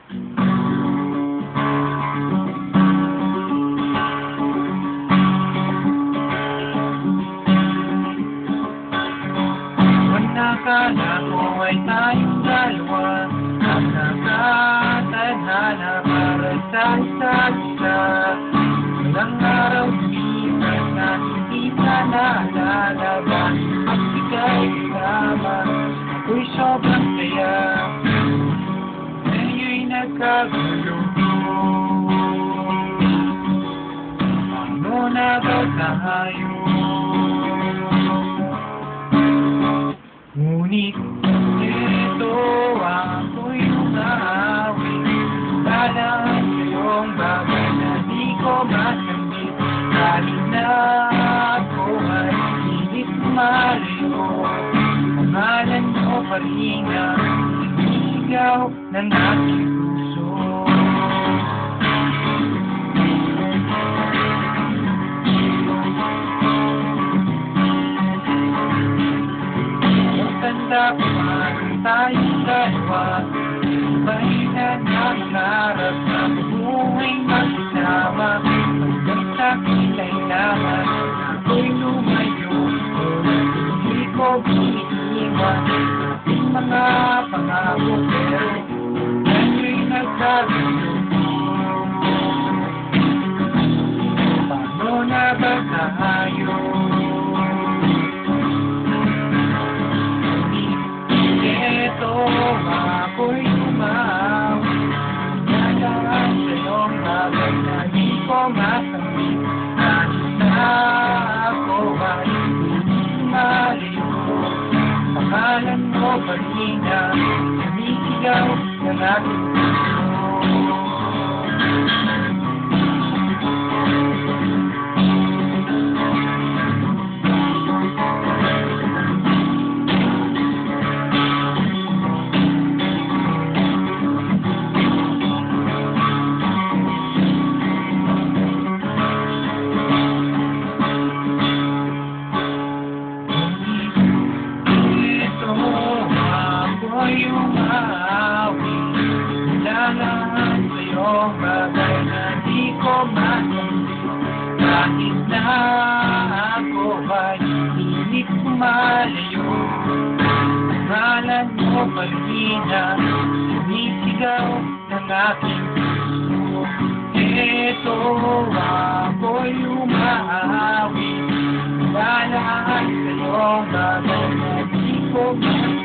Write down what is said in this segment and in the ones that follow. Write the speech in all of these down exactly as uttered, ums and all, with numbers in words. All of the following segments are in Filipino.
Akala ko ay tayong dalawa ang nakatadhana para sa isa't isa. Walang araw lumipas na hindi sana lalabas at ika'y kasama. Ako'y sobrang saya, ngayon'y nagkagulo. Paano na ba tayo? Ngunit ito ako'y umawi, dahil sa'yong bagay na di ko masambit. Kahit na ako ay pilit malayo, pangalan mo pa rin ang sinigaw ng aking puso. Tanda ko man tayong dalawa, sabay na nangarap na buhay magsama. Hanggang sa'kin ay lahat na ako'y lumayo, hindi ko biniiwan ating mga pangako. Pero ngayon'y nagkagulo. Paano na ba tayo? Ako'y umawi, dahil sa'yong bagay na di ko masambit. Kahit na ako ay lumalayo, pangalan mo pa rin ang sumisigaw ng aking puso. Ako'y umawi, dahil sa'yong bagay na di ko masambit. Kahit na ako ay pilit malayo, pangalan mo pa rin ang sumisigaw ng aking puso. Eto ako'y umawi, dahil sa'yong bagay na di ko masambit.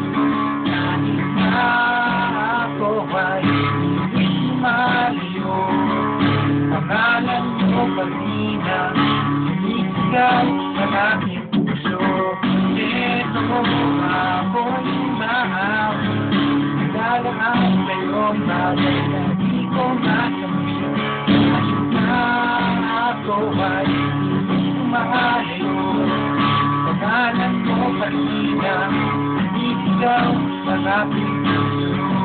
Ako ay hindi malayo, pangalan mo pa rin ang sumisigaw ng aking puso. Ito ako'y umawi, dahil sa'yong bagay na di ko masambit. Kahit na ako ay hindi malayo, pangalan mo pa rin ang sumisigaw ng aking puso.